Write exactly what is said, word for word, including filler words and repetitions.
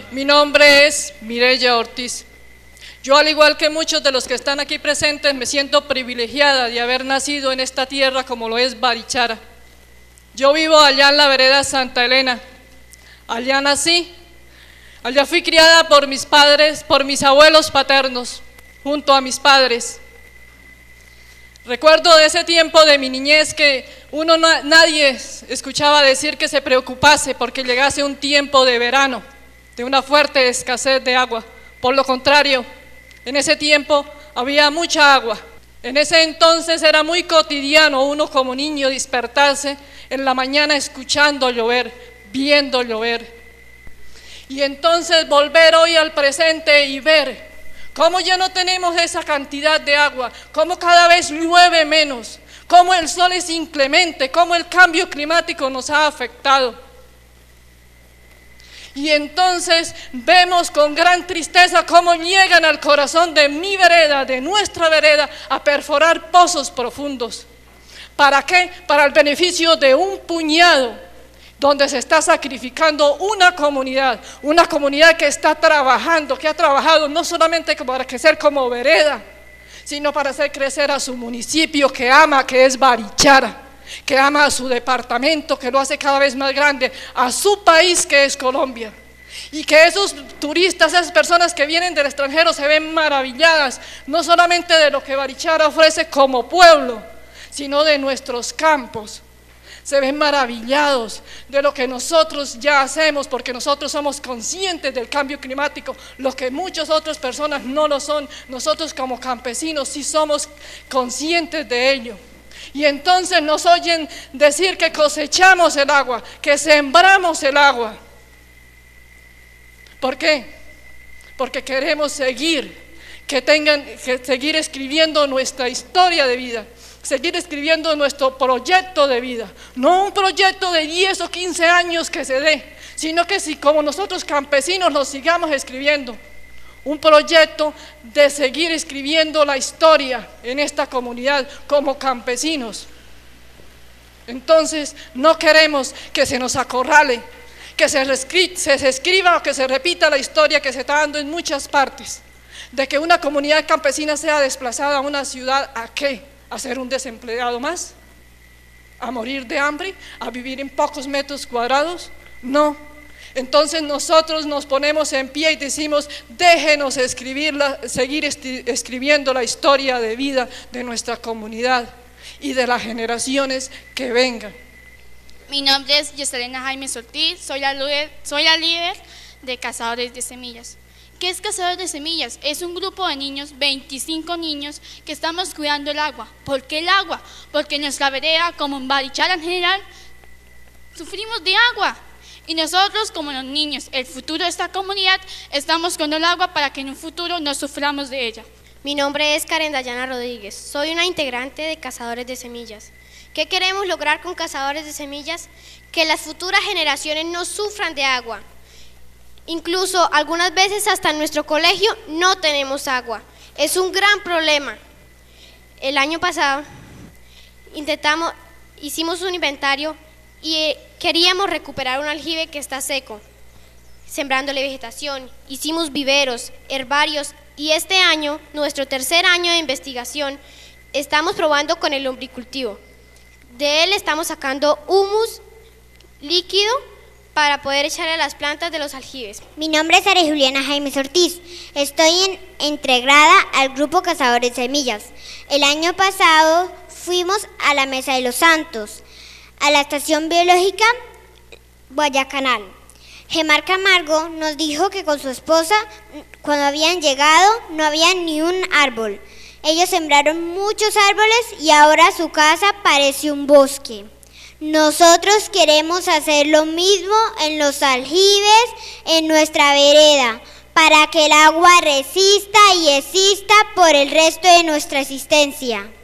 Mi nombre es Mireya Ortiz. Yo, al igual que muchos de los que están aquí presentes, me siento privilegiada de haber nacido en esta tierra como lo es Barichara. Yo vivo allá en la vereda Santa Elena. Allá nací, allá fui criada por mis padres, por mis abuelos paternos, junto a mis padres. Recuerdo de ese tiempo de mi niñez que uno nadie escuchaba decir que se preocupase porque llegase un tiempo de verano, de una fuerte escasez de agua. Por lo contrario, en ese tiempo había mucha agua. En ese entonces era muy cotidiano uno como niño despertarse en la mañana escuchando llover, viendo llover. Y entonces volver hoy al presente y ver cómo ya no tenemos esa cantidad de agua, cómo cada vez llueve menos, cómo el sol es inclemente, cómo el cambio climático nos ha afectado. Y entonces vemos con gran tristeza cómo llegan al corazón de mi vereda, de nuestra vereda, a perforar pozos profundos. ¿Para qué? Para el beneficio de un puñado, donde se está sacrificando una comunidad, una comunidad que está trabajando, que ha trabajado no solamente para crecer como vereda, sino para hacer crecer a su municipio que ama, que es Barichara, que ama a su departamento, que lo hace cada vez más grande, a su país que es Colombia. Y que esos turistas, esas personas que vienen del extranjero se ven maravilladas, no solamente de lo que Barichara ofrece como pueblo, sino de nuestros campos. Se ven maravillados de lo que nosotros ya hacemos, porque nosotros somos conscientes del cambio climático, lo que muchas otras personas no lo son. Nosotros como campesinos sí somos conscientes de ello. Y entonces nos oyen decir que cosechamos el agua, que sembramos el agua. ¿Por qué? Porque queremos seguir, que tengan, que seguir escribiendo nuestra historia de vida, seguir escribiendo nuestro proyecto de vida, no un proyecto de diez o quince años que se dé, sino que si como nosotros campesinos lo sigamos escribiendo, un proyecto de seguir escribiendo la historia en esta comunidad como campesinos. Entonces no queremos que se nos acorrale, que se, se, se escriba o que se repita la historia que se está dando en muchas partes, de que una comunidad campesina sea desplazada a una ciudad. ¿A qué? ¿A ser un desempleado más? ¿A morir de hambre? ¿A vivir en pocos metros cuadrados? No. Entonces nosotros nos ponemos en pie y decimos: déjenos escribirla, seguir escribiendo la historia de vida de nuestra comunidad y de las generaciones que vengan. Mi nombre es Yeselena Jaime Ortiz, soy la, soy la líder de Cazadores de Semillas. ¿Qué es Cazadores de Semillas? Es un grupo de niños, veinticinco niños, que estamos cuidando el agua. ¿Por qué el agua? Porque en nuestra vereda, como en Barichara en general, sufrimos de agua. Y nosotros, como los niños, el futuro de esta comunidad, estamos con el agua para que en un futuro no suframos de ella. Mi nombre es Karen Dayana Rodríguez, soy una integrante de Cazadores de Semillas. ¿Qué queremos lograr con Cazadores de Semillas? Que las futuras generaciones no sufran de agua. Incluso algunas veces hasta en nuestro colegio no tenemos agua. Es un gran problema. El año pasado intentamos, hicimos un inventario y queríamos recuperar un aljibe que está seco, sembrándole vegetación. Hicimos viveros, herbarios, y este año, nuestro tercer año de investigación, estamos probando con el lombricultivo. De él estamos sacando humus líquido para poder echarle a las plantas de los aljibes. Mi nombre es María Juliana Jaime Ortiz. Estoy en, integrada al grupo Cazadores de Semillas. El año pasado fuimos a la Mesa de los Santos, a la estación biológica Guayacanal. Gemar Camargo nos dijo que con su esposa, cuando habían llegado, no había ni un árbol. Ellos sembraron muchos árboles y ahora su casa parece un bosque. Nosotros queremos hacer lo mismo en los aljibes, en nuestra vereda, para que el agua resista y exista por el resto de nuestra existencia.